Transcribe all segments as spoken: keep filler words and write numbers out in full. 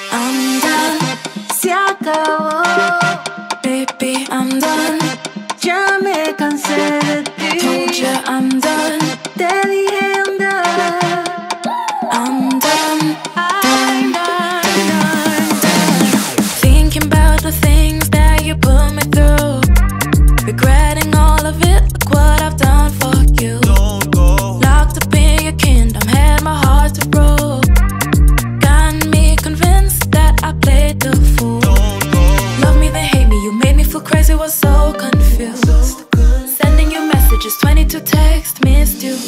I'm done, se acabó. Baby, I'm done. Ya me cansé de ti. Told ya I'm done. Te dije I'm done. I'm done. I'm done, done, done. Thinking about the things that you put me through. Regretting all of it. Look what I've done for you. Don't go. Locked up in your kingdom. Had my heart to broke. Got me convinced that I played the fool. Don't go. Love me then hate me. You made me feel crazy. Was so confused. Sending you messages. twenty-two texts. Missed you.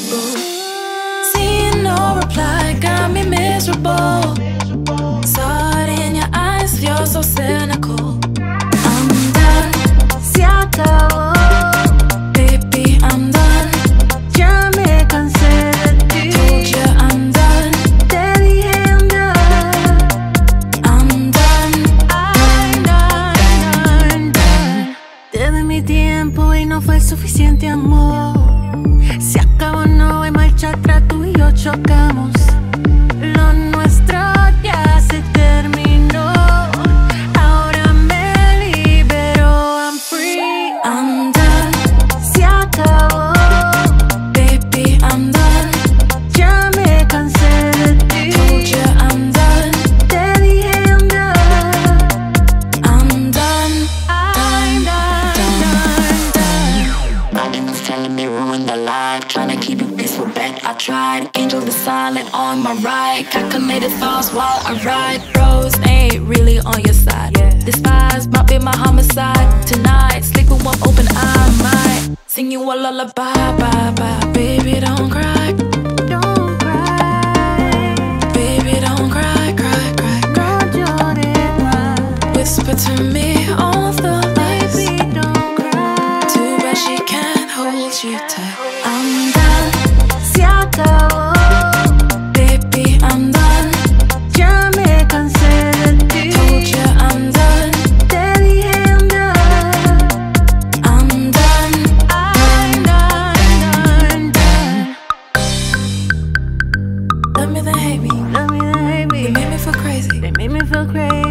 Seeing no reply. Got me miserable. Saw it in your eyes. You're so cynical. I'm done. Se acabó. Baby, I'm done. Ya me cansé de ti. Told ya I'm done. Te dije I'm done. I'm done. I'm done, done, done. Te di mi tiempo y no fue suficiente amor. Se acabó, no hay marcha atrás, tú y yo chocamos. Lo nuestro ya se terminó. Ahora me libero, I'm free. I'm done, se acabó. Baby, I'm done. Ya me cansé de ti. Told ya I'm done. Te dije I'm done. I'm done. I'm done, done, done. Magnus telling me ruin the life, trying to keep it peaceful back. I tried, angel the silent on my right. Calculated thoughts while I ride. Bros ain't really on your side. Despise might be my homicide. Tonight, sleep with one open eye. Might sing you a lullaby, bye, bye. Baby, don't cry. Don't cry. Baby, don't cry, cry, cry, cry. Whisper to me all the lies. Baby, don't cry. Too bad she can't hold you tight. I'm done, se acabó. Baby, I'm done. Ya me cansé de ti. Told ya I'm done. Te dije I'm done. I'm done. I'm done, done, done. Love me then hate me. Love me then hate me. They made me feel crazy. They made me feel crazy.